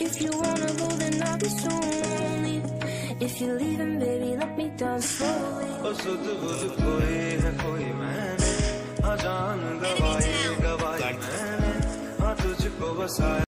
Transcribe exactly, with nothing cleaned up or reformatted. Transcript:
If you wanna go, then I'll be soon leave. If you're leaving, baby, let me down slowly. ओ सुध बुध कोई है कोई मैंने, हाँ जान गवाई गवाई मैंने, हाँ तुझको बसाया।